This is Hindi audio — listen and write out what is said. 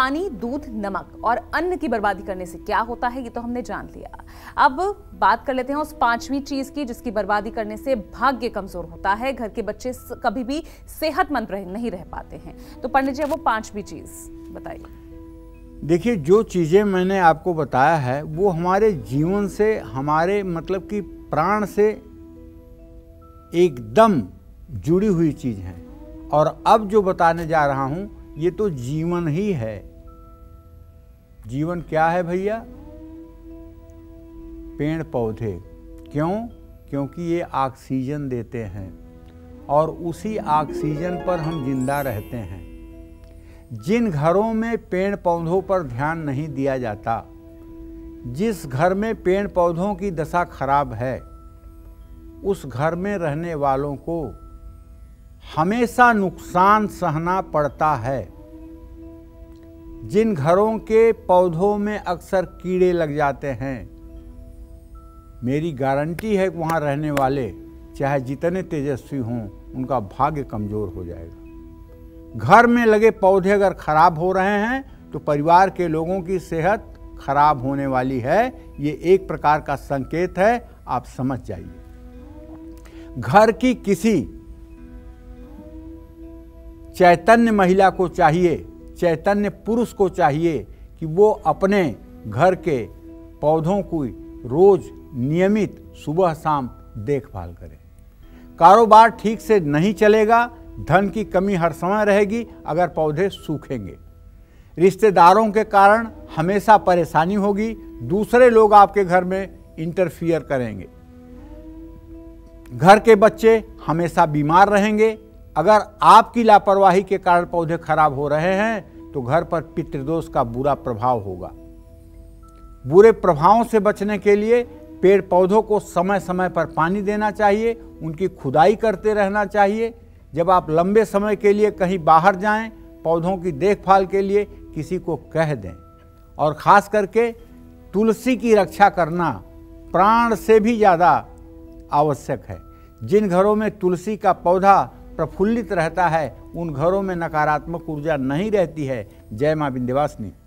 पानी, दूध, नमक और अन्न की बर्बादी करने से क्या होता है ये तो हमने जान लिया। अब बात कर लेते हैं उस पांचवी चीज की जिसकी बर्बादी करने से भाग्य कमजोर होता है, घर के बच्चे कभी भी सेहतमंद नहीं रह पाते हैं। तो पंडित जी वो पांचवी चीज बताइए। देखिए, जो चीज़ें मैंने आपको बताया है वो हमारे जीवन से, हमारे मतलब कि प्राण से एकदम जुड़ी हुई चीज़ हैं। और अब जो बताने जा रहा हूँ ये तो जीवन ही है। जीवन क्या है भैया? पेड़ पौधे। क्यों? क्योंकि ये ऑक्सीजन देते हैं और उसी ऑक्सीजन पर हम जिंदा रहते हैं। जिन घरों में पेड़ पौधों पर ध्यान नहीं दिया जाता, जिस घर में पेड़ पौधों की दशा खराब है, उस घर में रहने वालों को हमेशा नुकसान सहना पड़ता है। जिन घरों के पौधों में अक्सर कीड़े लग जाते हैं, मेरी गारंटी है कि वहाँ रहने वाले चाहे जितने तेजस्वी हों, उनका भाग्य कमज़ोर हो जाएगा। घर में लगे पौधे अगर खराब हो रहे हैं तो परिवार के लोगों की सेहत खराब होने वाली है। ये एक प्रकार का संकेत है, आप समझ जाइए। घर की किसी चैतन्य महिला को चाहिए, चैतन्य पुरुष को चाहिए कि वो अपने घर के पौधों की रोज नियमित सुबह शाम देखभाल करें। कारोबार ठीक से नहीं चलेगा, धन की कमी हर समय रहेगी अगर पौधे सूखेंगे। रिश्तेदारों के कारण हमेशा परेशानी होगी, दूसरे लोग आपके घर में इंटरफियर करेंगे। घर के बच्चे हमेशा बीमार रहेंगे। अगर आपकी लापरवाही के कारण पौधे खराब हो रहे हैं तो घर पर पितृदोष का बुरा प्रभाव होगा। बुरे प्रभावों से बचने के लिए पेड़ पौधों को समय समय पर पानी देना चाहिए, उनकी खुदाई करते रहना चाहिए। जब आप लंबे समय के लिए कहीं बाहर जाएं, पौधों की देखभाल के लिए किसी को कह दें। और ख़ास करके तुलसी की रक्षा करना प्राण से भी ज़्यादा आवश्यक है। जिन घरों में तुलसी का पौधा प्रफुल्लित रहता है, उन घरों में नकारात्मक ऊर्जा नहीं रहती है। जय मां विंध्यवासिनी।